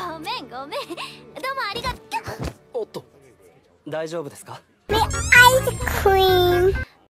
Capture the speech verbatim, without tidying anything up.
ごめんごめん。どうもありがとう。 おっと、大丈夫ですか？ My ice cream.